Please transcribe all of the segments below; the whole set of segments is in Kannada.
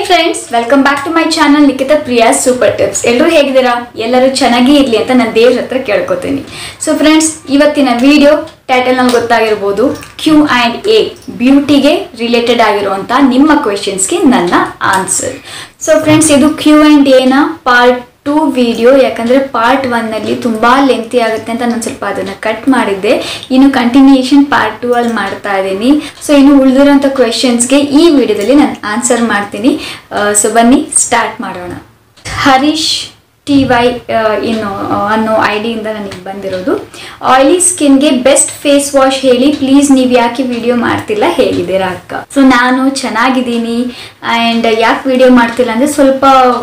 Friends, welcome back to my channel Nikhita Priya super tips. ಎಲ್ಲರೂ ಹೇಗಿದ್ದೀರಾ? ಎಲ್ಲರೂ ಚೆನ್ನಾಗಿ ಇರಲಿ ಅಂತ ನಾನು ದೇವ್ರ ಹತ್ರ ಕೇಳ್ಕೊತೀನಿ. ಸೊ ಫ್ರೆಂಡ್ಸ್, ಇವತ್ತಿನ ವಿಡಿಯೋ ಟೈಟಲ್ ನಲ್ಲಿ ಗೊತ್ತಾಗಿರ್ಬೋದು, Q&A, ಬ್ಯೂಟಿಗೆ ರಿಲೇಟೆಡ್ ಆಗಿರುವಂತ ನಿಮ್ಮ ಕ್ವೆಶನ್ಸ್ಗೆ ನನ್ನ ಆನ್ಸರ್. ಸೊ ಫ್ರೆಂಡ್ಸ್, ಇದು Q&A ನ ಪಾರ್ಟ್ 2 ವಿಡಿಯೋ. ಯಾಕಂದರೆ ಪಾರ್ಟ್ 1 ನಲ್ಲಿ ತುಂಬ ಲೆಂತಿ ಆಗುತ್ತೆ ಅಂತ ನಾನು ಸ್ವಲ್ಪ ಅದನ್ನು ಕಟ್ ಮಾಡಿದ್ದೆ. ಇನ್ನು ಕಂಟಿನ್ಯೂಯೇಷನ್ ಪಾರ್ಟ್ 2 ಅಲ್ಲಿ ಮಾಡ್ತಾ ಇದ್ದೀನಿ. ಸೊ ಇನ್ನು ಉಳಿದಿರೋಂಥ ಕ್ವೆಶನ್ಸ್ಗೆ ಈ ವಿಡಿಯೋದಲ್ಲಿ ನಾನು ಆನ್ಸರ್ ಮಾಡ್ತೀನಿ. ಸೊ ಬನ್ನಿ ಸ್ಟಾರ್ಟ್ ಮಾಡೋಣ. ಹರೀಶ್ TY ಅನ್ನೋ ಐಡಿಯಿಂದ ನನಗೆ ಬಂದಿರೋದು. ಆಯಿಲಿ ಸ್ಕಿನ್ಗೆ ಬೆಸ್ಟ್ ಫೇಸ್ ವಾಶ್ ಹೇಳಿ ಪ್ಲೀಸ್, ನೀವು ಯಾಕೆ ವಿಡಿಯೋ ಮಾಡ್ತಿಲ್ಲ, ಹೇಗಿದ್ದೀರಾ ಅಕ್ಕ? ಸೊ ನಾನು ಚೆನ್ನಾಗಿದ್ದೀನಿ. ಆ್ಯಂಡ್ ಯಾಕೆ ವಿಡಿಯೋ ಮಾಡ್ತಿಲ್ಲ ಅಂದರೆ ಸ್ವಲ್ಪ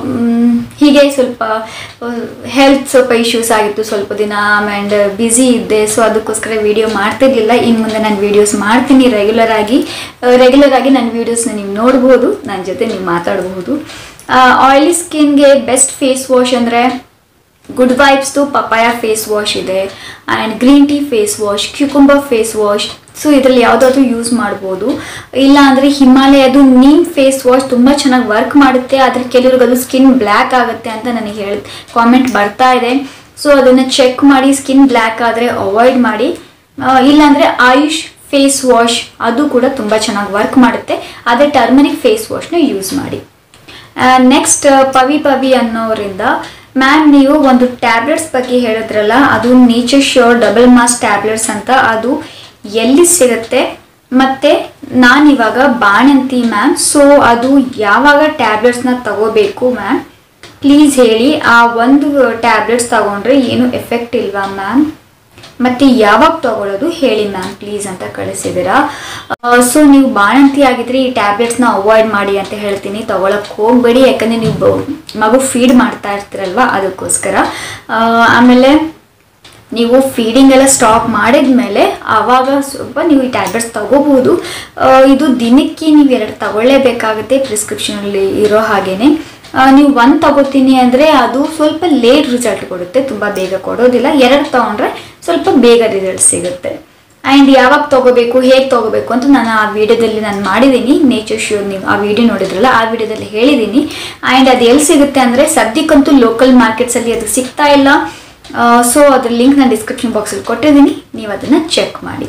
ಹೀಗೆ ಸ್ವಲ್ಪ ಹೆಲ್ತ್ ಸ್ವಲ್ಪ ಇಶ್ಯೂಸ್ ಆಗಿತ್ತು ಸ್ವಲ್ಪ ದಿನ. ಆ್ಯಂಡ್ ಬ್ಯುಸಿ ಇದ್ದೆ. ಸೊ ಅದಕ್ಕೋಸ್ಕರ ವಿಡಿಯೋ ಮಾಡ್ತಿರ್ಲಿಲ್ಲ. ಇನ್ನು ಮುಂದೆ ನಾನು ವೀಡಿಯೋಸ್ ಮಾಡ್ತೀನಿ ರೆಗ್ಯುಲರ್ ಆಗಿ ನನ್ನ ವೀಡಿಯೋಸ್ನ ನೀವು ನೋಡ್ಬೋದು, ನನ್ನ ಜೊತೆ ನೀವು ಮಾತಾಡಬಹುದು. ಆಯಿಲಿ ಸ್ಕಿನ್ಗೆ ಬೆಸ್ಟ್ ಫೇಸ್ ವಾಶ್ ಅಂದರೆ ಗುಡ್ ವೈಬ್ಸ್ದು ಪಪಾಯ ಫೇಸ್ ವಾಶ್ ಇದೆ, and green tea face wash, cucumber face wash. So ಇದರಲ್ಲಿ ಯಾವುದಾದ್ರೂ ಯೂಸ್ ಮಾಡ್ಬೋದು. ಇಲ್ಲ ಅಂದರೆ ಹಿಮಾಲಯದು ನೀಮ್ ಫೇಸ್ ವಾಶ್ ತುಂಬ ಚೆನ್ನಾಗಿ ವರ್ಕ್ ಮಾಡುತ್ತೆ. ಆದರೆ ಕೆಲವ್ರಿಗೆ ಅದು ಸ್ಕಿನ್ ಬ್ಲ್ಯಾಕ್ ಆಗುತ್ತೆ ಅಂತ ನನಗೆ ಕಾಮೆಂಟ್ ಬರ್ತಾ ಇದೆ. ಸೊ ಅದನ್ನು ಚೆಕ್ ಮಾಡಿ, ಸ್ಕಿನ್ ಬ್ಲ್ಯಾಕ್ ಆದರೆ ಅವಾಯ್ಡ್ ಮಾಡಿ. ಇಲ್ಲಾಂದರೆ ಆಯುಷ್ ಫೇಸ್ ವಾಶ್, ಅದು ಕೂಡ ತುಂಬ ಚೆನ್ನಾಗಿ ವರ್ಕ್ ಮಾಡುತ್ತೆ. ಅದೇ ಟರ್ಮರಿಕ್ ಫೇಸ್ ವಾಶ್ನ ಯೂಸ್ ಮಾಡಿ. ನೆಕ್ಸ್ಟ್ ಪವಿ ಅನ್ನೋರಿಂದ, ಮ್ಯಾಮ್ ನೀವು ಒಂದು ಟ್ಯಾಬ್ಲೆಟ್ಸ್ ಬಗ್ಗೆ ಹೇಳಿದ್ರಲ್ಲ, ಅದು nature sure double mass tablets ಅಂತ, ಅದು ಎಲ್ಲಿ ಸಿಗುತ್ತೆ? ಮತ್ತು ನಾನಿವಾಗ ಬಾಣಂತಿ ಮ್ಯಾಮ್, ಸೊ ಅದು ಯಾವಾಗ ಟ್ಯಾಬ್ಲೆಟ್ಸ್ನ ತಗೋಬೇಕು ಮ್ಯಾಮ್ ಪ್ಲೀಸ್ ಹೇಳಿ. ಆ ಒಂದು ಟ್ಯಾಬ್ಲೆಟ್ಸ್ ತಗೊಂಡ್ರೆ ಏನು ಎಫೆಕ್ಟ್ ಇಲ್ವಾ ಮ್ಯಾಮ್? ಮತ್ತು ಯಾವಾಗ ತಗೊಳ್ಳೋದು ಹೇಳಿ ಮ್ಯಾಮ್ ಪ್ಲೀಸ್ ಅಂತ ಕಳಿಸಿದ್ದೀರಾ. ಸೊ ನೀವು ಬಾಣಂತಿ ಆಗಿದ್ರೆ ಈ ಟ್ಯಾಬ್ಲೆಟ್ಸ್ನ ಅವಾಯ್ಡ್ ಮಾಡಿ ಅಂತ ಹೇಳ್ತೀನಿ. ತಗೊಳಕ್ಕೆ ಹೋಗಬೇಡಿ, ಯಾಕಂದರೆ ನೀವು ಮಗು ಫೀಡ್ ಮಾಡ್ತಾ ಇರ್ತೀರಲ್ವ, ಅದಕ್ಕೋಸ್ಕರ. ಆಮೇಲೆ ನೀವು ಫೀಡಿಂಗ್ ಎಲ್ಲ ಸ್ಟಾಪ್ ಮಾಡಿದ್ಮೇಲೆ ಆವಾಗ ಸ್ವಲ್ಪ ನೀವು ಈ ಟ್ಯಾಬ್ಲೆಟ್ಸ್ ತಗೋಬಹುದು. ಇದು ದಿನಕ್ಕೆ ನೀವು 2 ತಗೊಳ್ಳೇಬೇಕಾಗುತ್ತೆ ಪ್ರಿಸ್ಕ್ರಿಪ್ಷನಲ್ಲಿ ಇರೋ ಹಾಗೇನೆ. ನೀವು 1 ತಗೋತೀನಿ ಅಂದರೆ ಅದು ಸ್ವಲ್ಪ ಲೇಟ್ ರಿಸಲ್ಟ್ ಕೊಡುತ್ತೆ, ತುಂಬ ಬೇಗ ಕೊಡೋದಿಲ್ಲ. 2 ತಗೊಂಡ್ರೆ ಸ್ವಲ್ಪ ಬೇಗ ರಿಸಲ್ಟ್ ಸಿಗುತ್ತೆ. ಆ್ಯಂಡ್ ಯಾವಾಗ ತೊಗೋಬೇಕು, ಹೇಗೆ ತೊಗೋಬೇಕು ಅಂತ ನಾನು ಆ ವಿಡಿಯೋದಲ್ಲಿ ನಾನು ಮಾಡಿದ್ದೀನಿ. ನೇಚರ್ ಶ್ಯೂರ್, ನೀವು ಆ ವಿಡಿಯೋ ನೋಡಿದ್ರಲ್ಲ, ಆ ವಿಡಿಯೋದಲ್ಲಿ ಹೇಳಿದ್ದೀನಿ. ಆ್ಯಂಡ್ ಅದು ಎಲ್ಲಿ ಸಿಗುತ್ತೆ ಅಂದರೆ ಸದ್ಯಕ್ಕಂತೂ ಲೋಕಲ್ ಮಾರ್ಕೆಟ್ಸಲ್ಲಿ ಅದು ಸಿಗ್ತಾ ಇಲ್ಲ. ಸೊ ಅದ್ರ ಲಿಂಕ್ ನಾನು ಡಿಸ್ಕ್ರಿಪ್ಷನ್ ಬಾಕ್ಸಲ್ಲಿ ಕೊಟ್ಟಿದ್ದೀನಿ, ನೀವು ಅದನ್ನು ಚೆಕ್ ಮಾಡಿ.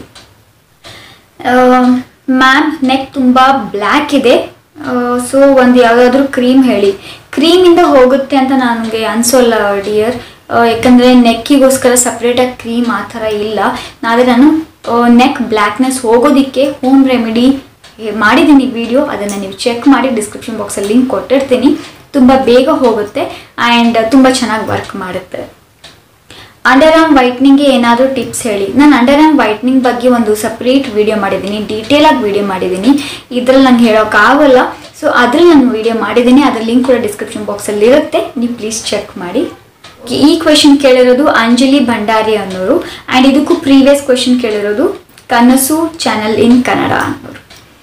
ಮ್ಯಾಮ್ ನೆಕ್ ತುಂಬ ಬ್ಲ್ಯಾಕ್ ಇದೆ, ಸೊ ಒಂದು ಯಾವುದಾದ್ರೂ ಕ್ರೀಮ್ ಹೇಳಿ. ಕ್ರೀಮಿಂದ ಹೋಗುತ್ತೆ ಅಂತ ನನಗೆ ಅನಿಸೋಲ್ಲ ಡಿಯರ್, ಯಾಕಂದರೆ ನೆಕ್ಕಿಗೋಸ್ಕರ ಸಪ್ರೇಟಾಗಿ ಕ್ರೀಮ್ ಆ ಥರ ಇಲ್ಲ. ಆದರೆ ನಾನು ನೆಕ್ ಬ್ಲ್ಯಾಕ್ನೆಸ್ ಹೋಗೋದಕ್ಕೆ ಹೋಮ್ ರೆಮಿಡಿ ಮಾಡಿದ್ದೀನಿ ವಿಡಿಯೋ, ಅದನ್ನು ನೀವು ಚೆಕ್ ಮಾಡಿ. ಡಿಸ್ಕ್ರಿಪ್ಷನ್ ಬಾಕ್ಸಲ್ಲಿ ಲಿಂಕ್ ಕೊಟ್ಟಿರ್ತೀನಿ. ತುಂಬ ಬೇಗ ಹೋಗುತ್ತೆ ಆ್ಯಂಡ್ ತುಂಬ ಚೆನ್ನಾಗಿ ವರ್ಕ್ ಮಾಡುತ್ತೆ. ಅಂಡರ್ ಆರ್ಮ್ ವೈಟ್ನಿಂಗ್ಗೆ ಏನಾದರೂ ಟಿಪ್ಸ್ ಹೇಳಿ. ನಾನು ಅಂಡರ್ ಆರ್ಮ್ ವೈಟ್ನಿಂಗ್ ಬಗ್ಗೆ ಒಂದು ಸಪ್ರೇಟ್ ವಿಡಿಯೋ ಮಾಡಿದ್ದೀನಿ, ಡೀಟೇಲಾಗಿ ವಿಡಿಯೋ ಮಾಡಿದ್ದೀನಿ. ಇದರಲ್ಲಿ ನಂಗೆ ಹೇಳೋಕ್ಕಾಗಲ್ಲ. ಸೊ ಅದ್ರಲ್ಲಿ ನಾನು ವಿಡಿಯೋ ಮಾಡಿದ್ದೀನಿ, ಅದರ ಲಿಂಕ್ ಕೂಡ ಡಿಸ್ಕ್ರಿಪ್ಷನ್ ಬಾಕ್ಸಲ್ಲಿ ಇರುತ್ತೆ, ನೀವು ಪ್ಲೀಸ್ ಚೆಕ್ ಮಾಡಿ. ಈ ಕ್ವೆಶನ್ ಕೇಳಿರೋದು ಅಂಜಲಿ ಭಂಡಾರಿ ಅನ್ನೋರು. ಆ್ಯಂಡ್ ಇದಕ್ಕೂ ಪ್ರೀವಿಯಸ್ ಕ್ವೆಶನ್ ಕೇಳಿರೋದು ಕನಸು ಚಾನಲ್ ಇನ್ ಕನ್ನಡ ಅನ್ನೋರು.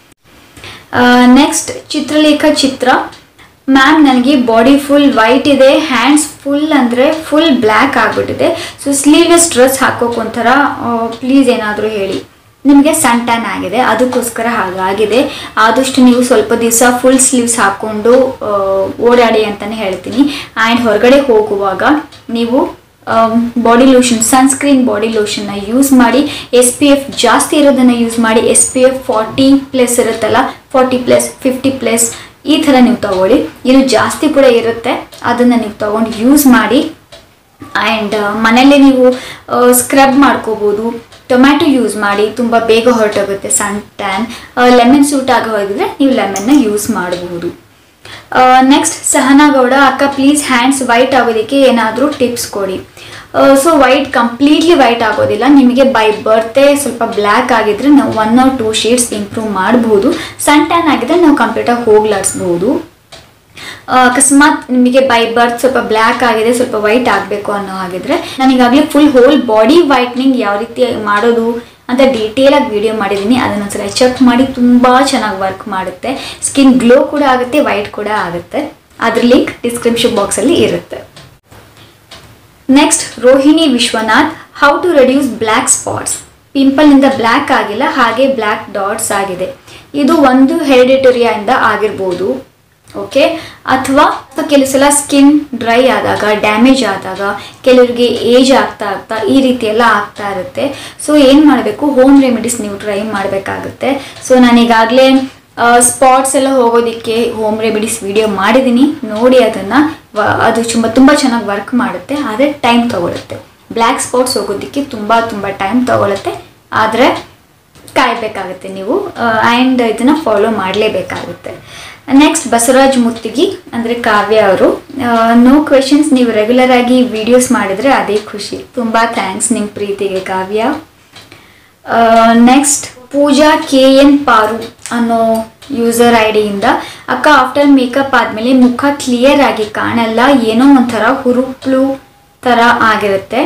ನೆಕ್ಸ್ಟ್ ಚಿತ್ರಲೇಖ ಚಿತ್ರ, ಮ್ಯಾಮ್ ನನಗೆ ಬಾಡಿ ಫುಲ್ ವೈಟ್ ಇದೆ, ಹ್ಯಾಂಡ್ಸ್ ಫುಲ್ ಅಂದರೆ ಫುಲ್ ಬ್ಲ್ಯಾಕ್ ಆಗಿಬಿಟ್ಟಿದೆ. ಸೊ ಸ್ಲೀವ್ಲೆಸ್ ಡ್ರೆಸ್ ಹಾಕೋಕೆ ಒಂಥರ ಪ್ಲೀಸ್ ಏನಾದರೂ ಹೇಳಿ. ನಿಮಗೆ ಸನ್ ಟ್ಯಾನ್ ಆಗಿದೆ, ಅದಕ್ಕೋಸ್ಕರ ಹಾಗಾಗಿದೆ. ಆದಷ್ಟು ನೀವು ಸ್ವಲ್ಪ ದಿವಸ ಫುಲ್ ಸ್ಲೀವ್ಸ್ ಹಾಕ್ಕೊಂಡು ಓಡಾಡಿ ಅಂತಲೇ ಹೇಳ್ತೀನಿ. ಆ್ಯಂಡ್ ಹೊರಗಡೆ ಹೋಗುವಾಗ ನೀವು ಬಾಡಿ ಲೋಷನ್, ಸನ್ಸ್ಕ್ರೀನ್ ಬಾಡಿ ಲೋಷನ್ನ ಯೂಸ್ ಮಾಡಿ. SPF ಜಾಸ್ತಿ ಇರೋದನ್ನು ಯೂಸ್ ಮಾಡಿ. SPF 40+ ಇರುತ್ತಲ್ಲ, 40+, 50+, ಈ ಥರ ನೀವು ತಗೊಳ್ಳಿ. ಇದು ಜಾಸ್ತಿ ಕೂಡ ಇರುತ್ತೆ, ಅದನ್ನು ನೀವು ತಗೊಂಡು ಯೂಸ್ ಮಾಡಿ. ಆ್ಯಂಡ್ ಮನೆಯಲ್ಲೇ ನೀವು ಸ್ಕ್ರಬ್ ಮಾಡ್ಕೋಬೋದು. ಟೊಮ್ಯಾಟೊ ಯೂಸ್ ಮಾಡಿ, ತುಂಬ ಬೇಗ ಹೊರಟೋಗುತ್ತೆ ಸನ್ ಟ್ಯಾನ್. ಲೆಮನ್ ಸೂಟ್ ಆಗಿ ಹೋಗಿದ್ರೆ ನೀವು ಲೆಮನ್ನ ಯೂಸ್ ಮಾಡಬಹುದು. ನೆಕ್ಸ್ಟ್ ಸಹನಾ ಗೌಡ, ಅಕ್ಕ ಪ್ಲೀಸ್ ಹ್ಯಾಂಡ್ಸ್ ವೈಟ್ ಆಗೋದಕ್ಕೆ ಏನಾದರೂ ಟಿಪ್ಸ್ ಕೊಡಿ. ಸೊ ವೈಟ್ ಕಂಪ್ಲೀಟ್ಲಿ ವೈಟ್ ಆಗೋದಿಲ್ಲ, ನಿಮಗೆ ಬೈ ಬರ್ತೆ ಸ್ವಲ್ಪ ಬ್ಲ್ಯಾಕ್ ಆಗಿದ್ರೆ ನಾವು 1 or 2 ಶೇಡ್ಸ್ ಇಂಪ್ರೂವ್ ಮಾಡಬಹುದು. ಸನ್ ಟ್ಯಾನ್ ಆಗಿದ್ರೆ ನಾವು ಕಂಪ್ಲೀಟಾಗಿ ಹೋಗ್ಲಾಡಿಸ್ಬೋದು. ಅಕಸ್ಮಾತ್ ನಿಮಗೆ ಬೈ ಬರ್ತ್ ಸ್ವಲ್ಪ ಬ್ಲ್ಯಾಕ್ ಆಗಿದೆ, ಸ್ವಲ್ಪ ವೈಟ್ ಆಗಬೇಕು ಅನ್ನೋ ಹಾಗಿದ್ರೆ ನಾನೀಗಾಗಲೇ ಫುಲ್ ಹೋಲ್ ಬಾಡಿ ವೈಟ್ನಿಂಗ್ ಯಾವ ರೀತಿ ಮಾಡೋದು ಅಂತ ಡೀಟೇಲಾಗಿ ವಿಡಿಯೋ ಮಾಡಿದ್ದೀನಿ. ಅದನ್ನೊಂದ್ಸಲ ಚೆಕ್ ಮಾಡಿ, ತುಂಬ ಚೆನ್ನಾಗಿ ವರ್ಕ್ ಮಾಡುತ್ತೆ. ಸ್ಕಿನ್ ಗ್ಲೋ ಕೂಡ ಆಗುತ್ತೆ, ವೈಟ್ ಕೂಡ ಆಗುತ್ತೆ. ಅದ್ರ ಲಿಂಕ್ ಡಿಸ್ಕ್ರಿಪ್ಷನ್ ಬಾಕ್ಸಲ್ಲಿ ಇರುತ್ತೆ. Next Rohini Vishwanath, how to reduce black spots. ಪಿಂಪಲ್ನಿಂದ ಬ್ಲ್ಯಾಕ್ ಆಗಿಲ್ಲ, ಹಾಗೆ ಬ್ಲ್ಯಾಕ್ ಡಾಟ್ಸ್ ಆಗಿದೆ. ಇದು ಒಂದು ಹೆರಿಡಿಟರಿಯಿಂದ ಆಗಿರ್ಬೋದು. ಓಕೆ. ಅಥವಾ ಕೆಲವು ಸಲ ಸ್ಕಿನ್ ಡ್ರೈ ಆದಾಗ, ಡ್ಯಾಮೇಜ್ ಆದಾಗ, ಕೆಲವರಿಗೆ ಏಜ್ ಆಗ್ತಾ ಆಗ್ತಾ ಈ ರೀತಿ ಎಲ್ಲ ಆಗ್ತಾ ಇರುತ್ತೆ. ಸೊ ಏನು ಮಾಡಬೇಕು, ಹೋಮ್ ರೆಮಿಡೀಸ್ ನೀವು ಟ್ರೈ ಮಾಡಬೇಕಾಗುತ್ತೆ. ಸೊ ನಾನೀಗಾಗಲೇ ಸ್ಪಾಟ್ಸ್ ಎಲ್ಲ ಹೋಗೋದಕ್ಕೆ ಹೋಮ್ ರೆಮಿಡೀಸ್ ವಿಡಿಯೋ ಮಾಡಿದ್ದೀನಿ, ನೋಡಿ ಅದನ್ನು. ಅದು ತುಂಬ ಚೆನ್ನಾಗಿ ವರ್ಕ್ ಮಾಡುತ್ತೆ, ಆದರೆ ಟೈಮ್ ತೊಗೊಳುತ್ತೆ. ಬ್ಲ್ಯಾಕ್ ಸ್ಪಾಟ್ಸ್ ಹೋಗೋದಕ್ಕೆ ತುಂಬ ಟೈಮ್ ತೊಗೊಳುತ್ತೆ, ಆದರೆ ಕಾಯಬೇಕಾಗುತ್ತೆ ನೀವು. ಆ್ಯಂಡ್ ಇದನ್ನು ಫಾಲೋ ಮಾಡಲೇಬೇಕಾಗುತ್ತೆ. ನೆಕ್ಸ್ಟ್ ಬಸವರಾಜ್ ಮುತ್ತಿಗಿ ಅಂದರೆ ಕಾವ್ಯ ಅವರು, ನೋ ಕ್ವೆಶನ್ಸ್, ನೀವು ರೆಗ್ಯುಲರ್ ಆಗಿ ವಿಡಿಯೋಸ್ ಮಾಡಿದರೆ ಅದೇ ಖುಷಿ. ತುಂಬ ಥ್ಯಾಂಕ್ಸ್ ನಿಮ್ಮ ಪ್ರೀತಿಗೆ ಕಾವ್ಯ. ನೆಕ್ಸ್ಟ್ ಪೂಜಾ KN ಪಾರು ಅನ್ನೋ ಯೂಸರ್ ಐಡಿಯಿಂದ, ಅಕ್ಕ ಆಫ್ಟರ್ ಮೇಕಪ್ ಆದಮೇಲೆ ಮುಖ ಕ್ಲಿಯರ್ ಆಗಿ ಕಾಣಲ್ಲ, ಏನೋ ಒಂಥರ ಹುರುಪ್ಲು ಥರ ಆಗಿರುತ್ತೆ,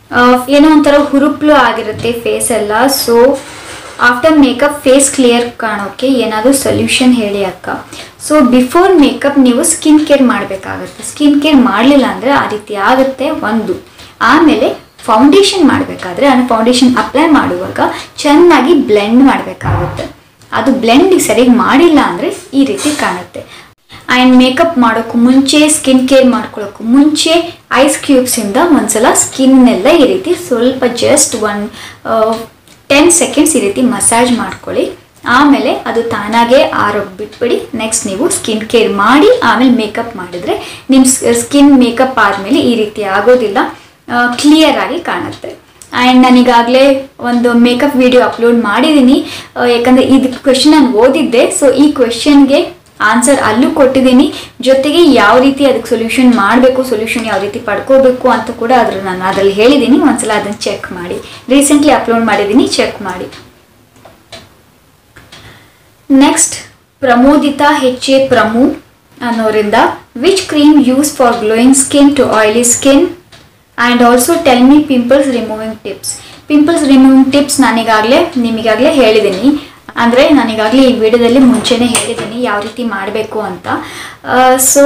ಫೇಸ್ ಎಲ್ಲ. So after makeup face clear ಕಾಣೋಕ್ಕೆ ಏನಾದರೂ ಸೊಲ್ಯೂಷನ್ ಹೇಳಿ ಅಕ್ಕ. ಸೊ ಬಿಫೋರ್ ಮೇಕಪ್ ನೀವು ಸ್ಕಿನ್ ಕೇರ್ ಮಾಡಬೇಕಾಗುತ್ತೆ. ಸ್ಕಿನ್ ಕೇರ್ ಮಾಡಲಿಲ್ಲ ಅಂದರೆ ಆ ರೀತಿ ಆಗುತ್ತೆ ಒಂದು. ಆಮೇಲೆ ಫೌಂಡೇಶನ್ ಮಾಡಬೇಕಾದ್ರೆ ಫೌಂಡೇಶನ್ ಅಪ್ಲೈ ಮಾಡುವಾಗ ಚೆನ್ನಾಗಿ ಬ್ಲೆಂಡ್ ಮಾಡಬೇಕಾಗುತ್ತೆ. ಅದು ಬ್ಲೆಂಡ್ ಸರಿಯಾಗಿ ಮಾಡಿಲ್ಲ ಅಂದರೆ ಈ ರೀತಿ ಕಾಣುತ್ತೆ. ಆ್ಯಂಡ್ ಮೇಕಪ್ ಮಾಡೋಕ್ಕೂ ಮುಂಚೆ, ಸ್ಕಿನ್ ಕೇರ್ ಮಾಡ್ಕೊಳ್ಳೋಕ್ಕೂ ಮುಂಚೆ ಐಸ್ ಕ್ಯೂಬ್ಸಿಂದ ಒಂದ್ಸಲ ಸ್ಕಿನ್ನೆಲ್ಲ ಈ ರೀತಿ ಸ್ವಲ್ಪ ಜಸ್ಟ್ 10 ಸೆಕೆಂಡ್ಸ್ ಈ ರೀತಿ ಮಸಾಜ್ ಮಾಡ್ಕೊಳ್ಳಿ. ಆಮೇಲೆ ಅದು ತಾನಾಗೇ ಆರೋಗಿ ಬಿಟ್ಬಿಡಿ. ನೆಕ್ಸ್ಟ್ ನೀವು ಸ್ಕಿನ್ ಕೇರ್ ಮಾಡಿ ಆಮೇಲೆ ಮೇಕಪ್ ಮಾಡಿದರೆ ನಿಮ್ಮ ಸ್ಕಿನ್ ಮೇಕಪ್ ಆದಮೇಲೆ ಈ ರೀತಿ ಆಗೋದಿಲ್ಲ, ಕ್ಲಿಯರ್ ಆಗಿ ಕಾಣುತ್ತೆ. ಆ್ಯಂಡ್ ನಾನೀಗಾಗಲೇ ಒಂದು ಮೇಕಪ್ ವಿಡಿಯೋ ಅಪ್ಲೋಡ್ ಮಾಡಿದ್ದೀನಿ, ಯಾಕಂದರೆ ಇದು ಕ್ವೆಶನ್ ನಾನು ಓದಿದ್ದೆ. ಸೊ ಈ ಕ್ವೆಶನ್ಗೆ ಆನ್ಸರ್ ಅಲ್ಲೂ ಕೊಟ್ಟಿದ್ದೀನಿ, ಜೊತೆಗೆ ಯಾವ ರೀತಿ ಅದಕ್ಕೆ ಸೊಲ್ಯೂಷನ್ ಮಾಡಬೇಕು, ಸೊಲ್ಯೂಷನ್ ಯಾವ ರೀತಿ ಪಡ್ಕೋಬೇಕು ಅಂತ ಕೂಡ ನಾನು ಅದರಲ್ಲಿ ಹೇಳಿದ್ದೀನಿ. ಒಂದ್ಸಲ ಅದನ್ನು ಚೆಕ್ ಮಾಡಿ, ರೀಸೆಂಟ್ಲಿ ಅಪ್ಲೋಡ್ ಮಾಡಿದ್ದೀನಿ, ಚೆಕ್ ಮಾಡಿ. ನೆಕ್ಸ್ಟ್ ಪ್ರಮೋದಿತಾ HA ಪ್ರಮು ಅನ್ನೋರಿಂದ, which cream use for glowing skin to oily skin and also tell me pimples removing tips. Pimples removing tips ನಿಮಗಾಗಲೇ ಹೇಳಿದ್ದೀನಿ. ಅಂದರೆ ನಾನೀಗಾಗಲೇ ಈ ವಿಡಿಯೋದಲ್ಲಿ ಮುಂಚೆನೇ ಹೇಳಿದ್ದೀನಿ ಯಾವ ರೀತಿ ಮಾಡಬೇಕು ಅಂತ. ಸೊ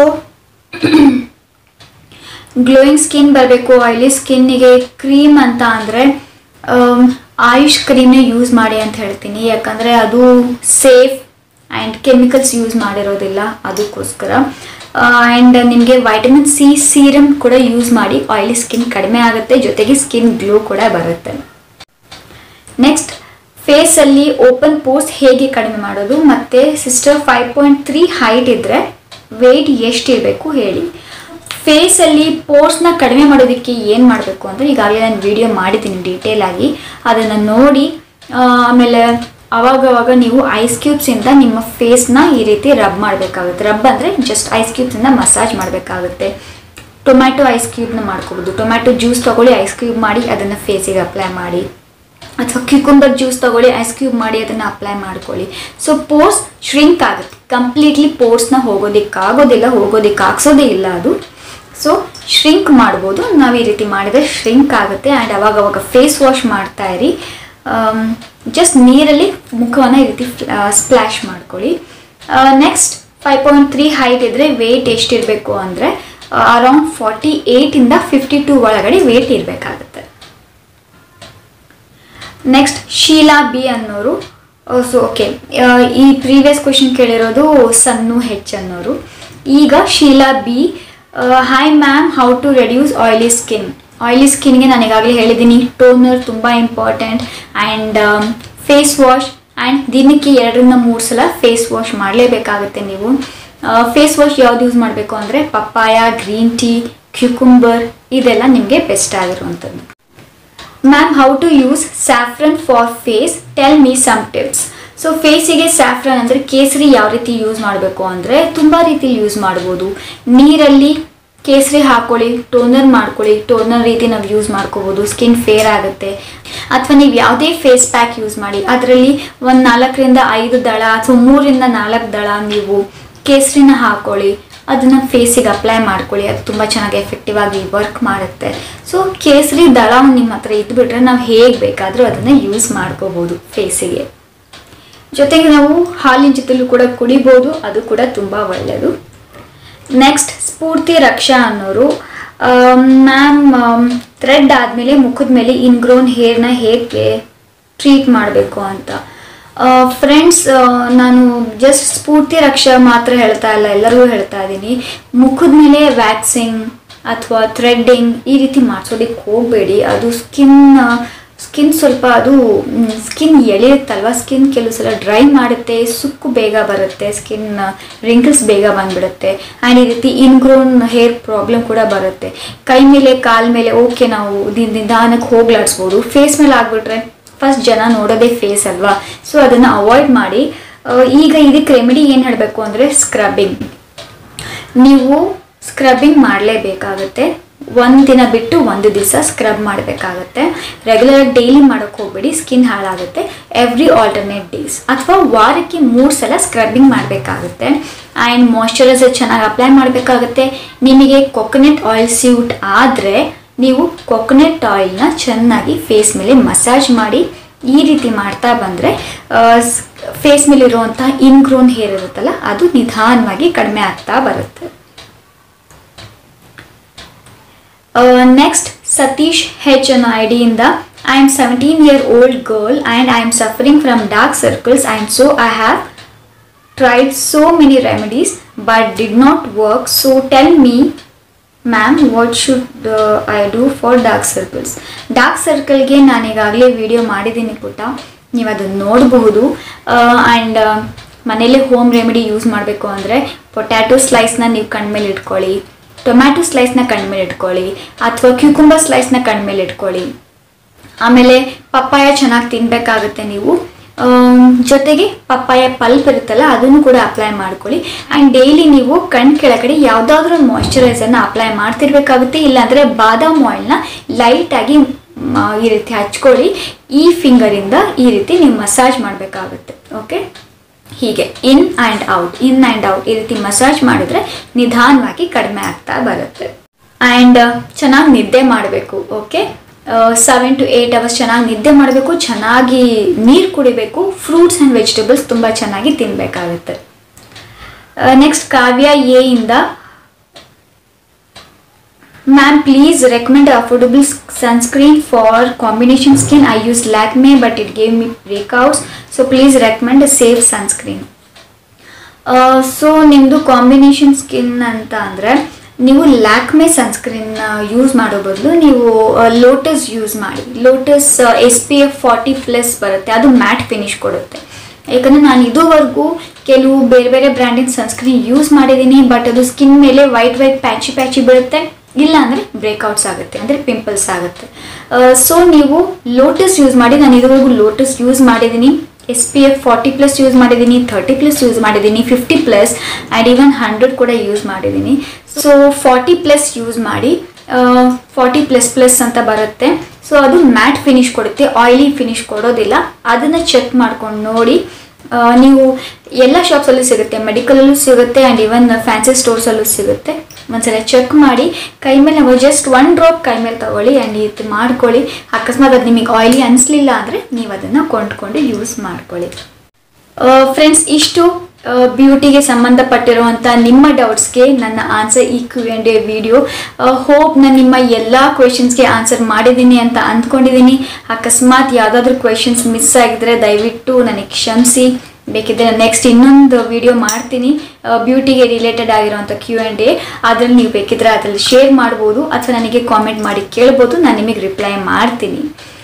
ಗ್ಲೋಯಿಂಗ್ ಸ್ಕಿನ್ ಬರಬೇಕು, ಆಯಿಲಿ ಸ್ಕಿನ್ನಿಗೆ ಕ್ರೀಮ್ ಅಂತ ಅಂದರೆ ಆಯುಷ್ ಕ್ರೀಮ್ನೇ ಯೂಸ್ ಮಾಡಿ ಅಂತ ಹೇಳ್ತೀನಿ. ಯಾಕಂದರೆ ಅದು ಸೇಫ್ ಆ್ಯಂಡ್ ಕೆಮಿಕಲ್ಸ್ ಯೂಸ್ ಮಾಡಿರೋದಿಲ್ಲ, ಅದಕ್ಕೋಸ್ಕರ. ಆ್ಯಂಡ್ ನಿಮಗೆ ವೈಟಮಿನ್ C ಸೀರಮ್ ಕೂಡ ಯೂಸ್ ಮಾಡಿ ಆಯಿಲಿ ಸ್ಕಿನ್ ಕಡಿಮೆ ಆಗುತ್ತೆ, ಜೊತೆಗೆ ಸ್ಕಿನ್ ಗ್ಲೋ ಕೂಡ ಬರುತ್ತೆ. ನೆಕ್ಸ್ಟ್ ಫೇಸಲ್ಲಿ ಓಪನ್ ಪೋರ್ಸ್ ಹೇಗೆ ಕಡಿಮೆ ಮಾಡೋದು, ಮತ್ತು ಸಿಸ್ಟರ್ 5.3 ಹೈಟ್ ಇದ್ದರೆ ವೆಯ್ಟ್ ಎಷ್ಟಿರಬೇಕು ಹೇಳಿ. ಫೇಸಲ್ಲಿ ಪೋರ್ಸ್ನ ಕಡಿಮೆ ಮಾಡೋದಕ್ಕೆ ಏನು ಮಾಡಬೇಕು ಅಂದರೆ, ಈಗಾಗಲೇ ನಾನು ವಿಡಿಯೋ ಮಾಡಿದ್ದೀನಿ ಡೀಟೇಲ್ ಆಗಿ, ಅದನ್ನು ನೋಡಿ. ಆಮೇಲೆ ಅವಾಗವಾಗ ನೀವು ಐಸ್ ಕ್ಯೂಬ್ಸಿಂದ ನಿಮ್ಮ ಫೇಸ್ನ ಈ ರೀತಿ ರಬ್ ಮಾಡಬೇಕಾಗುತ್ತೆ. ರಬ್ ಅಂದರೆ ಜಸ್ಟ್ ಐಸ್ ಕ್ಯೂಬ್ಸಿಂದ ಮಸಾಜ್ ಮಾಡಬೇಕಾಗುತ್ತೆ. ಟೊಮ್ಯಾಟೊ ಐಸ್ ಕ್ಯೂಬ್ನ ಮಾಡ್ಕೋಬೋದು. ಟೊಮ್ಯಾಟೊ ಜ್ಯೂಸ್ ತೊಗೊಳ್ಳಿ, ಐಸ್ ಕ್ಯೂಬ್ ಮಾಡಿ ಅದನ್ನು ಫೇಸಿಗೆ ಅಪ್ಲೈ ಮಾಡಿ, ಅಥವಾ ಕ್ಯೂಕುಂಬರ್ ಜ್ಯೂಸ್ ತೊಗೊಳ್ಳಿ, ಐಸ್ ಕ್ಯೂಬ್ ಮಾಡಿ ಅದನ್ನು ಅಪ್ಲೈ ಮಾಡ್ಕೊಳ್ಳಿ. ಸೊ ಪೋರ್ಸ್ ಶ್ರಿಂಕ್ ಆಗುತ್ತೆ. ಕಂಪ್ಲೀಟ್ಲಿ ಪೋರ್ಸ್ನ ಹೋಗೋದಕ್ಕಾಗ್ಸೋದೇ ಇಲ್ಲ ಅದು. ಸೊ ಶ್ರಿಂಕ್ ಮಾಡ್ಬೋದು, ನಾವು ಈ ರೀತಿ ಮಾಡಿದರೆ ಶ್ರಿಂಕ್ ಆಗುತ್ತೆ. ಆ್ಯಂಡ್ ಅವಾಗವಾಗ ಫೇಸ್ ವಾಶ್ ಮಾಡ್ತಾ ಇರಿ. ಜಸ್ಟ್ ನೀರಲ್ಲಿ ಮುಖವನ್ನು ಈ ರೀತಿ ಸ್ಪ್ಲ್ಯಾಶ್ ಮಾಡ್ಕೊಳ್ಳಿ. ನೆಕ್ಸ್ಟ್ 5.3 ಹೈಟ್ ಇದ್ದರೆ ವೆಯ್ಟ್ ಎಷ್ಟಿರಬೇಕು ಅಂದರೆ ಅರೌಂಡ್ 48ಇಂದ 52 ಒಳಗಡೆ ವೆಯ್ಟ್ ಇರಬೇಕಾಗುತ್ತೆ. ನೆಕ್ಸ್ಟ್ ಶೀಲಾ B ಅನ್ನೋರು, ಸೊ ಓಕೆ, ಈ ಪ್ರೀವಿಯಸ್ ಕ್ವೆಶನ್ ಕೇಳಿರೋದು ಸನ್ನು H ಅನ್ನೋರು. ಈಗ Sheela B, hi ma'am, how to reduce oily skin. Oily ಸ್ಕಿನ್ಗೆ ನಾನು ಈಗಾಗಲೇ ಹೇಳಿದ್ದೀನಿ, ಟೋನರ್ ತುಂಬ important, and face wash, and ದಿನಕ್ಕೆ 2-3 ಸಲ ಫೇಸ್ ವಾಶ್ ಮಾಡಲೇಬೇಕಾಗುತ್ತೆ ನೀವು. ಫೇಸ್ ವಾಶ್ ಯಾವ್ದು ಯೂಸ್ ಮಾಡಬೇಕು ಅಂದರೆ ಪಪ್ಪಾಯ, ಗ್ರೀನ್ ಟೀ, ಕ್ಯೂಕುಂಬರ್, ಇದೆಲ್ಲ ನಿಮಗೆ ಬೆಸ್ಟ್ ಆಗಿರುವಂಥದ್ದು. Ma'am, how to use saffron for face, tell me some tips. So ಫೇಸಿಗೆ ಸ್ಯಾಫ್ರನ್ ಅಂದರೆ ಕೇಸರಿ ಯಾವ ರೀತಿ ಯೂಸ್ ಮಾಡಬೇಕು ಅಂದರೆ ತುಂಬ ರೀತಿಲಿ ಯೂಸ್ ಮಾಡ್ಬೋದು. ನೀರಲ್ಲಿ ಕೇಸರಿ ಹಾಕ್ಕೊಳ್ಳಿ, ಟೋನರ್ ಮಾಡ್ಕೊಳ್ಳಿ, ಟೋನರ್ ರೀತಿ ನಾವು ಯೂಸ್ ಮಾಡ್ಕೋಬೋದು, ಸ್ಕಿನ್ ಫೇರ್ ಆಗುತ್ತೆ. ಅಥವಾ ನೀವು ಯಾವುದೇ ಫೇಸ್ ಪ್ಯಾಕ್ ಯೂಸ್ ಮಾಡಿ, ಅದರಲ್ಲಿ ಒಂದು 4ರಿಂದ 5 ದಳ ಅಥವಾ 3ರಿಂದ 4 ದಳ ನೀವು ಕೇಸರಿನ ಹಾಕ್ಕೊಳ್ಳಿ, ಅದನ್ನು ಫೇಸಿಗೆ ಅಪ್ಲೈ ಮಾಡ್ಕೊಳ್ಳಿ. ಅದು ತುಂಬ ಚೆನ್ನಾಗಿ ಎಫೆಕ್ಟಿವ್ ಆಗಿ ವರ್ಕ್ ಮಾಡುತ್ತೆ. ಸೊ ಕೇಸರಿ ದಳ ನಿಮ್ಮ ಹತ್ರ ಇದ್ಬಿಟ್ರೆ ನಾವು ಹೇಗೆ ಬೇಕಾದರೂ ಅದನ್ನು ಯೂಸ್ ಮಾಡ್ಕೋಬೋದು ಫೇಸಿಗೆ. ಜೊತೆಗೆ ನಾವು ಹಾಲಿನ ಜೊತೆಲೂ ಕೂಡ ಕುಡಿಬೋದು, ಅದು ಕೂಡ ತುಂಬ ಒಳ್ಳೆಯದು. ನೆಕ್ಸ್ಟ್ ಸ್ಫೂರ್ತಿ ರಕ್ಷಾ ಅನ್ನೋರು, ಮ್ಯಾಮ್, ಥ್ರೆಡ್ ಆದಮೇಲೆ ಮುಖದ ಮೇಲೆ ಇನ್ಗ್ರೋನ್ ಹೇರ್ನ ಹೇಗೆ ಟ್ರೀಟ್ ಮಾಡಬೇಕು ಅಂತ. ಫ್ರೆಂಡ್ಸ್, ನಾನು ಜಸ್ಟ್ ಸ್ಫೂರ್ತಿ ರಕ್ಷಾ ಮಾತ್ರ ಹೇಳ್ತಾ ಇಲ್ಲ, ಎಲ್ಲರಿಗೂ ಹೇಳ್ತಾ ಇದ್ದೀನಿ. ಮುಖದ ಮೇಲೆ ವ್ಯಾಕ್ಸಿಂಗ್ ಅಥವಾ ಥ್ರೆಡ್ಡಿಂಗ್ ಈ ರೀತಿ ಮಾಡಿಸೋದಕ್ಕೆ ಹೋಗಬೇಡಿ. ಅದು ಸ್ಕಿನ್ ಸ್ವಲ್ಪ ಅದು ಸ್ಕಿನ್ ಎಳೆಯುತ್ತಲ್ವ, ಸ್ಕಿನ್ ಕೆಲವು ಸಲ ಡ್ರೈ ಮಾಡುತ್ತೆ, ಸುಕ್ಕು ಬೇಗ ಬರುತ್ತೆ, ಸ್ಕಿನ್ ರಿಂಕಲ್ಸ್ ಬೇಗ ಬಂದುಬಿಡುತ್ತೆ. ಆ್ಯಂಡ್ ಈ ರೀತಿ ಇನ್ಗ್ರೋನ್ ಹೇರ್ ಪ್ರಾಬ್ಲಮ್ ಕೂಡ ಬರುತ್ತೆ. ಕೈ ಮೇಲೆ ಕಾಲ ಮೇಲೆ ಓಕೆ ನಾವು ನಿಧಾನಕ್ಕೆ ಹೋಗ್ಲಾಡಿಸ್ಬೋದು, ಫೇಸ್ ಮೇಲೆ ಆಗಿಬಿಟ್ರೆ ಫಸ್ಟ್ ಜನ ನೋಡೋದೇ ಫೇಸ್ ಅಲ್ವಾ, ಸೊ ಅದನ್ನು ಅವಾಯ್ಡ್ ಮಾಡಿ. ಈಗ ಇದಕ್ಕೆ ರೆಮಿಡಿ ಏನು ಹೇಳಬೇಕು ಅಂದರೆ ಸ್ಕ್ರಬ್ಬಿಂಗ್. ನೀವು ಸ್ಕ್ರಬ್ಬಿಂಗ್ ಮಾಡಲೇಬೇಕಾಗುತ್ತೆ. ಒಂದು ದಿನ ಬಿಟ್ಟು ಒಂದು ದಿವಸ ಸ್ಕ್ರಬ್ ಮಾಡಬೇಕಾಗತ್ತೆ. ರೆಗ್ಯುಲರಾಗಿ ಡೈಲಿ ಮಾಡೋಕ್ಕೆ ಹೋಗ್ಬೇಡಿ, ಸ್ಕಿನ್ ಹಾಳಾಗುತ್ತೆ. ಎವ್ರಿ ಆಲ್ಟರ್ನೇಟ್ ಡೇಸ್ ಅಥವಾ ವಾರಕ್ಕೆ 3 ಸಲ ಸ್ಕ್ರಬ್ಬಿಂಗ್ ಮಾಡಬೇಕಾಗುತ್ತೆ. ಆ್ಯಂಡ್ ಮಾಯ್ಶ್ಚರೈಸರ್ ಚೆನ್ನಾಗಿ ಅಪ್ಲೈ ಮಾಡಬೇಕಾಗುತ್ತೆ. ನಿಮಗೆ ಕೊಕೊನಟ್ ಆಯಿಲ್ ಸ್ಯೂಟ್ ಆದರೆ ನೀವು ಕೊಕೊನಟ್ ಆಯಿಲ್ನ ಚೆನ್ನಾಗಿ ಫೇಸ್ ಮೇಲೆ ಮಸಾಜ್ ಮಾಡಿ. ಈ ರೀತಿ ಮಾಡ್ತಾ ಬಂದರೆ ಫೇಸ್ ಮೇಲಿರುವಂಥ ಇನ್ಗ್ರೋನ್ ಹೇರ್ ಇರುತ್ತಲ್ಲ ಅದು ನಿಧಾನವಾಗಿ ಕಡಿಮೆ ಆಗ್ತಾ ಬರುತ್ತೆ. ನೆಕ್ಸ್ಟ್ ಸತೀಶ್ ಹೆಚ್ ಅನ್ನೋ ಐಡಿಯಿಂದ I am 17-year-old girl and I am suffering from dark circles and so I have tried so many remedies but did not work. So tell me ma'am what should I do for dark circles. Dark ಸರ್ಕಲ್ಗೆ ನಾನು ಈಗಾಗಲೇ ವಿಡಿಯೋ ಮಾಡಿದ್ದೀನಿ ಪುಟ್ಟ, ನೀವು ಅದನ್ನು ನೋಡಬಹುದು. ಆ್ಯಂಡ್ ಮನೇಲಿ ಹೋಮ್ ರೆಮಿಡಿ ಯೂಸ್ ಮಾಡಬೇಕು ಅಂದರೆ ಪೊಟ್ಯಾಟೊ ಸ್ಲೈಸ್ನ ನೀವು ಕಣ್ಮೇಲೆ ಇಟ್ಕೊಳ್ಳಿ, ಟೊಮ್ಯಾಟೊ ಸ್ಲೈಸ್ನ ಕಣ್ಮೇಲೆ ಇಟ್ಕೊಳ್ಳಿ, ಅಥವಾ ಕ್ಯೂಕುಂಬರ್ ಸ್ಲೈಸ್ನ ಕಣ್ಮೇಲೆ ಇಟ್ಕೊಳ್ಳಿ. ಆಮೇಲೆ ಪಪ್ಪಾಯ ಚೆನ್ನಾಗಿ ತಿನ್ನಬೇಕಾಗುತ್ತೆ ನೀವು. ಜೊತೆಗೆ ಪಪ್ಪಾಯ ಪಲ್ಪ್ ಇರುತ್ತಲ್ಲ ಅದನ್ನು ಕೂಡ ಅಪ್ಲೈ ಮಾಡ್ಕೊಳ್ಳಿ. ಆ್ಯಂಡ್ ಡೈಲಿ ನೀವು ಕಣ್ ಕೆಳಗಡೆ ಯಾವುದಾದ್ರೂ ಒಂದು ಮಾಯ್ಶ್ಚರೈಸರ್ನ ಅಪ್ಲೈ ಮಾಡ್ತಿರ್ಬೇಕಾಗುತ್ತೆ. ಇಲ್ಲಾಂದರೆ ಬಾದಾಮ್ ಆಯಿಲ್ನ ಲೈಟಾಗಿ ಈ ರೀತಿ ಹಚ್ಕೊಳ್ಳಿ. ಈ ಫಿಂಗರಿಂದ ಈ ರೀತಿ ನೀವು ಮಸಾಜ್ ಮಾಡಬೇಕಾಗುತ್ತೆ. ಓಕೆ, ಹೀಗೆ ಇನ್ ಆ್ಯಂಡ್ ಔಟ್ ಈ ರೀತಿ ಮಸಾಜ್ ಮಾಡಿದ್ರೆ ನಿಧಾನವಾಗಿ ಕಡಿಮೆ ಆಗ್ತಾ ಬರುತ್ತೆ. ಆ್ಯಂಡ್ ಚೆನ್ನಾಗಿ ನಿದ್ದೆ ಮಾಡಬೇಕು. ಓಕೆ, 7 to 8 hours ಚೆನ್ನಾಗಿ ನಿದ್ದೆ ಮಾಡಬೇಕು, ಚೆನ್ನಾಗಿ ನೀರು ಕುಡಿಬೇಕು, ಫ್ರೂಟ್ಸ್ ಆ್ಯಂಡ್ ವೆಜಿಟೇಬಲ್ಸ್ ತುಂಬ ಚೆನ್ನಾಗಿ ತಿನ್ನಬೇಕಾಗುತ್ತೆ. ನೆಕ್ಸ್ಟ್ ಕಾವ್ಯ ಎ ಇಂದ ma'am please recommend affordable sunscreen for combination skin. I use Lakme but it gave me breakouts, so please recommend safe sunscreen. So ನಿಮ್ಮದು ಕಾಂಬಿನೇಷನ್ ಸ್ಕಿನ್ ಅಂತ ಅಂದರೆ ನೀವು ಲ್ಯಾಕ್ಮೆ ಸನ್ಸ್ಕ್ರೀನ್ ಯೂಸ್ ಮಾಡೋ ಬದಲು ನೀವು ಲೋಟಸ್ ಯೂಸ್ ಮಾಡಿ. ಲೋಟಸ್ SPF 40+ ಬರುತ್ತೆ, ಅದು ಮ್ಯಾಟ್ ಫಿನಿಶ್ ಕೊಡುತ್ತೆ. ಯಾಕಂದರೆ ನಾನು ಇದುವರೆಗೂ ಕೆಲವು ಬೇರೆ ಬೇರೆ ಬ್ರ್ಯಾಂಡಿನ ಸನ್ಸ್ಕ್ರೀನ್ ಯೂಸ್ ಮಾಡಿದ್ದೀನಿ, ಬಟ್ ಅದು ಸ್ಕಿನ್ ಮೇಲೆ ವೈಟ್ ಪ್ಯಾಚಿ ಬೀಳುತ್ತೆ, ಇಲ್ಲ ಅಂದರೆ ಬ್ರೇಕ್ಔಟ್ಸ್ ಆಗುತ್ತೆ, ಅಂದರೆ ಪಿಂಪಲ್ಸ್ ಆಗುತ್ತೆ. ಸೊ ನೀವು ಲೋಟಸ್ ಯೂಸ್ ಮಾಡಿ. ನಾನು ಇದುವರೆಗೂ ಲೋಟಸ್ ಯೂಸ್ ಮಾಡಿದ್ದೀನಿ, SPF 40+ ಯೂಸ್ ಮಾಡಿದ್ದೀನಿ, 30+ ಯೂಸ್ ಮಾಡಿದ್ದೀನಿ, 50+ ಆ್ಯಂಡ್ ಈವನ್ 100 ಕೂಡ ಯೂಸ್ ಮಾಡಿದ್ದೀನಿ. ಸೊ 40+ ಯೂಸ್ ಮಾಡಿ. 40++ ಅಂತ ಬರುತ್ತೆ. ಸೊ ಅದು ಮ್ಯಾಟ್ ಫಿನಿಶ್ ಕೊಡುತ್ತೆ, ಆಯಿಲಿ ಫಿನಿಶ್ ಕೊಡೋದಿಲ್ಲ. ಅದನ್ನು ಚೆಕ್ ಮಾಡ್ಕೊಂಡು ನೋಡಿ. ನೀವು ಎಲ್ಲ ಶಾಪ್ಸಲ್ಲೂ ಸಿಗುತ್ತೆ, ಮೆಡಿಕಲಲ್ಲೂ ಸಿಗುತ್ತೆ ಆ್ಯಂಡ್ ಈವನ್ ಫ್ಯಾನ್ಸಿ ಸ್ಟೋರ್ಸಲ್ಲೂ ಸಿಗುತ್ತೆ. ಒಂದ್ಸಲ ಚೆಕ್ ಮಾಡಿ. ಕೈ ಮೇಲೆ ನಾವು ಜಸ್ಟ್ 1 ಡ್ರಾಪ್ ಕೈ ಮೇಲೆ ತಗೊಳ್ಳಿ ಆ್ಯಂಡ್ ಇದು ಮಾಡ್ಕೊಳ್ಳಿ. ಅಕಸ್ಮಾತ್ ಅದು ನಿಮಗೆ ಆಯಿಲಿ ಅನಿಸ್ಲಿಲ್ಲ ಅಂದರೆ ನೀವು ಅದನ್ನು ಕೊಂಡ್ಕೊಂಡು ಯೂಸ್ ಮಾಡ್ಕೊಳ್ಳಿ. ಫ್ರೆಂಡ್ಸ್, ಇಷ್ಟು ಬ್ಯೂಟಿಗೆ ಸಂಬಂಧಪಟ್ಟಿರುವಂಥ ನಿಮ್ಮ ಡೌಟ್ಸ್ಗೆ ನನ್ನ ಆನ್ಸರ್ ಈ Q&A ವಿಡಿಯೋ. ಹೋಪ್ ನಾನು ನಿಮ್ಮ ಎಲ್ಲ ಕ್ವೆಶನ್ಸ್ಗೆ ಆನ್ಸರ್ ಮಾಡಿದ್ದೀನಿ ಅಂತ ಅಂದ್ಕೊಂಡಿದ್ದೀನಿ. ಅಕಸ್ಮಾತ್ ಯಾವುದಾದ್ರೂ ಕ್ವೆಶನ್ಸ್ ಮಿಸ್ ಆಗಿದ್ರೆ ದಯವಿಟ್ಟು ನನಗೆ ಕ್ಷಮಿಸಿ. ಬೇಕಿದ್ದರೆ ನೆಕ್ಸ್ಟ್ ಇನ್ನೊಂದು ವಿಡಿಯೋ ಮಾಡ್ತೀನಿ ಬ್ಯೂಟಿಗೆ ರಿಲೇಟೆಡ್ ಆಗಿರೋಂಥ Q&A. ಅದರಲ್ಲಿ ನೀವು ಬೇಕಿದ್ರೆ ಅದರಲ್ಲಿ ಶೇರ್ ಮಾಡ್ಬೋದು ಅಥವಾ ನನಗೆ ಕಾಮೆಂಟ್ ಮಾಡಿ ಕೇಳ್ಬೋದು, ನಾನು ನಿಮಗೆ ರಿಪ್ಲೈ ಮಾಡ್ತೀನಿ.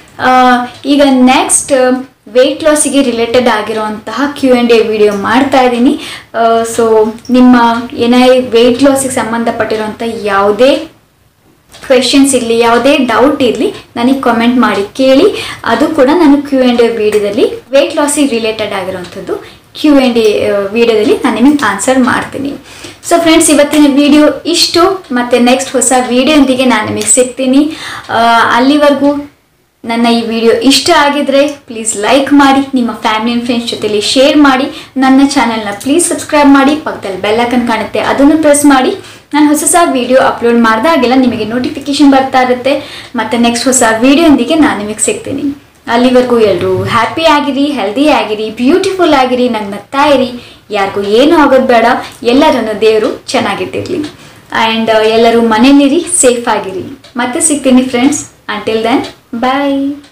ಈಗ ನೆಕ್ಸ್ಟ್ ವೆಯ್ಟ್ ಲಾಸಿಗೆ ರಿಲೇಟೆಡ್ ಆಗಿರೋಂತಹ Q&A ವಿಡಿಯೋ ಮಾಡ್ತಾ ಇದ್ದೀನಿ. ಸೊ ನಿಮ್ಮ ಏನೇ ವೆಯ್ಟ್ ಲಾಸಿಗೆ ಸಂಬಂಧಪಟ್ಟಿರೋಂಥ ಯಾವುದೇ ಕ್ವೆಶನ್ಸ್ ಇರಲಿ, ಯಾವುದೇ ಡೌಟ್ ಇರಲಿ ನನಗೆ ಕಾಮೆಂಟ್ ಮಾಡಿ ಕೇಳಿ. ಅದು ಕೂಡ ನಾನು Q&A ವಿಡಿಯೋದಲ್ಲಿ ವೆಯ್ಟ್ ಲಾಸಿಗೆ ರಿಲೇಟೆಡ್ ಆಗಿರೋಂಥದ್ದು Q&A ವಿಡಿಯೋದಲ್ಲಿ ನಾನು ನಿಮಗೆ ಆನ್ಸರ್ ಮಾಡ್ತೀನಿ. ಸೊ ಫ್ರೆಂಡ್ಸ್, ಇವತ್ತಿನ ವಿಡಿಯೋ ಇಷ್ಟು. ಮತ್ತು ನೆಕ್ಸ್ಟ್ ಹೊಸ ವಿಡಿಯೋದೊಂದಿಗೆ ನಾನು ನಿಮಗೆ ಸಿಗ್ತೀನಿ. ಅಲ್ಲಿವರೆಗೂ ನನ್ನ ಈ ವಿಡಿಯೋ ಇಷ್ಟ ಆಗಿದ್ರೆ ಪ್ಲೀಸ್ ಲೈಕ್ ಮಾಡಿ, ನಿಮ್ಮ ಫ್ಯಾಮಿಲಿ ಆ್ಯಂಡ್ ಫ್ರೆಂಡ್ಸ್ ಜೊತೆಲಿ ಶೇರ್ ಮಾಡಿ. ನನ್ನ ಚಾನಲ್ನ ಪ್ಲೀಸ್ ಸಬ್ಸ್ಕ್ರೈಬ್ ಮಾಡಿ. ಪಕ್ಕದಲ್ಲಿ ಬೆಲ್ ಐಕಾನ್ ಕಾಣುತ್ತೆ, ಅದನ್ನು ಪ್ರೆಸ್ ಮಾಡಿ. ನಾನು ಹೊಸ ವಿಡಿಯೋ ಅಪ್ಲೋಡ್ ಮಾಡಿದಾಗೆಲ್ಲ ನಿಮಗೆ ನೋಟಿಫಿಕೇಶನ್ ಬರ್ತಾ ಇರುತ್ತೆ. ಮತ್ತು ನೆಕ್ಸ್ಟ್ ಹೊಸ ವಿಡಿಯೋದೊಂದಿಗೆ ನಾನು ನಿಮಗೆ ಸಿಗ್ತೀನಿ. ಅಲ್ಲಿವರೆಗೂ ಎಲ್ಲರೂ ಹ್ಯಾಪಿ ಆಗಿರಿ, ಹೆಲ್ದಿ ಆಗಿರಿ, ಬ್ಯೂಟಿಫುಲ್ ಆಗಿರಿ, ನಂಗೆ ನಗ್ತಾ ಇರಿ. ಯಾರಿಗೂ ಏನೂ ಆಗೋದು ಬೇಡ. ಎಲ್ಲರನ್ನು ದೇವರು ಚೆನ್ನಾಗಿಟ್ಟಿರಲಿ. ಆ್ಯಂಡ್ ಎಲ್ಲರೂ ಮನೇಲಿರಿ, ಸೇಫ್ ಆಗಿರಿ. ಮತ್ತೆ ಸಿಗ್ತೀನಿ ಫ್ರೆಂಡ್ಸ್. Until then, bye.